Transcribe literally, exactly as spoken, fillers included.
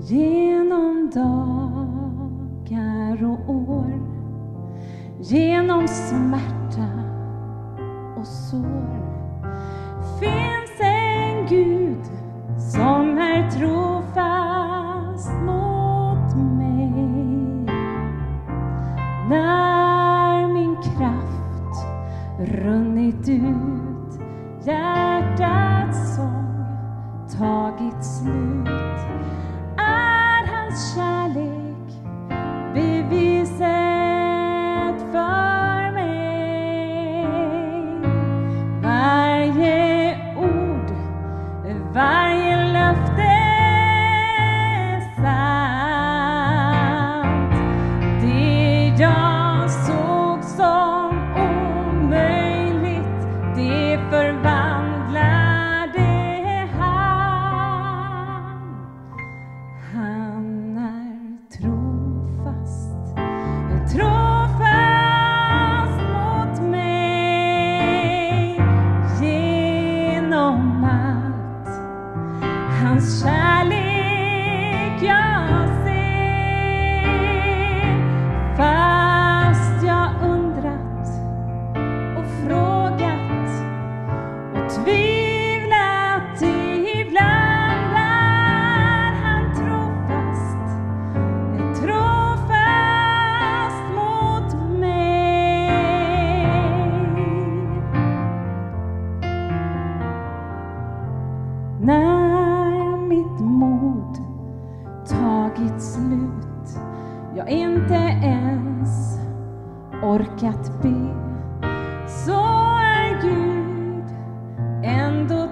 Genom dagar och år, genom smärta och sår, finns en Gud som är trofast mot mig. När min kraft runnit ut, hjärtats sång tagit slut, är hans kärlek beviset för mig. Varje ord, varje löfte är sant. Det jag såg som omöjligt, det förvandlade han. Han är trofast, trofast mot mig. Genom allt hans kärlek jag ser, fast jag undrat och frågat och tvivlat ibland, är han trofast, trofast mot mig. När mitt mod tagit slut, jag inte ens orkat be, så är Gud ändå